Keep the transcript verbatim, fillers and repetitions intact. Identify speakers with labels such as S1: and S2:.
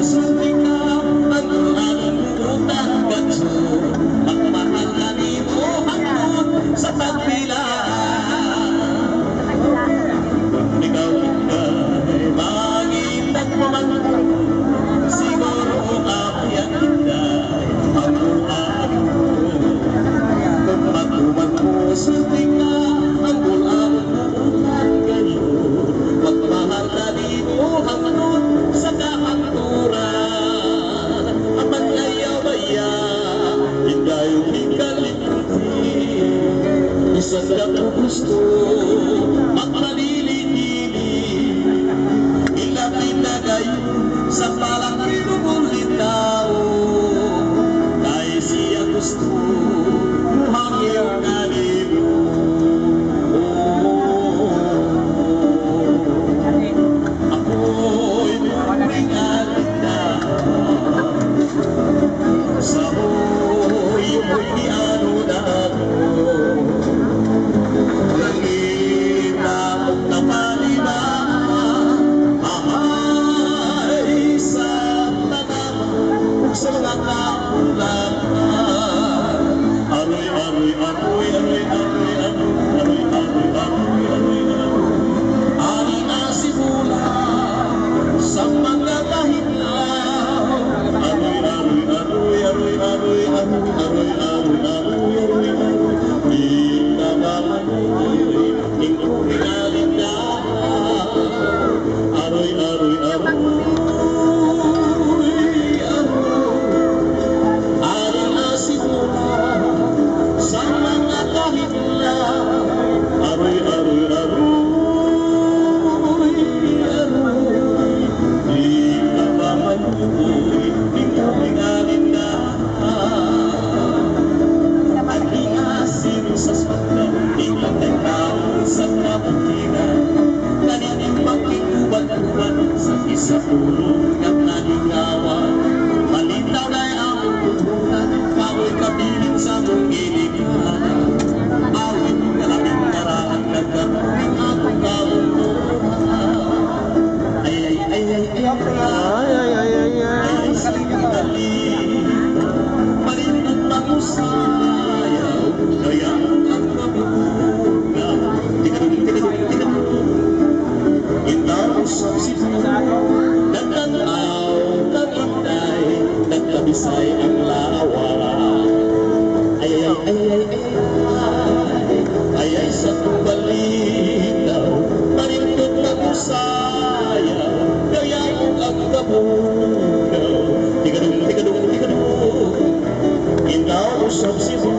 S1: sulti ka ang alam utang ganso magmahal na nimo hangtod sa tagpilan ikaw ika'y mangitag paman siguro kapayan ika'y ang kung matuman mo sulti ka ang ulam utang ganso magmahal na nimo hangtod sa kahanturan aman ayaw-aya hinday umikalimuti isang ko gusto magmalili-lili ilapit na gayon sa palang pinumulitaw dahil siya gusto muhangin na libo sa pulong ng nalingawan malitaw na ang pupunan ako'y kabilin sa mong ginikanan awit kalabing karaan nagkakuling akong kauntunan ay ay ay ay ay ay ay ay ay ay singali marindot mamusayaw kaya ang kabuga tikadung tikadung tikadung indaw sa sipunan nagtanaw, nagintay, nagkabisay ang lawa ay ay ay ay ay ay ay sa tubalitaw marindot na musayaw gayang ang kabugaw tikadung tikadung tikadung indaw sa sipunan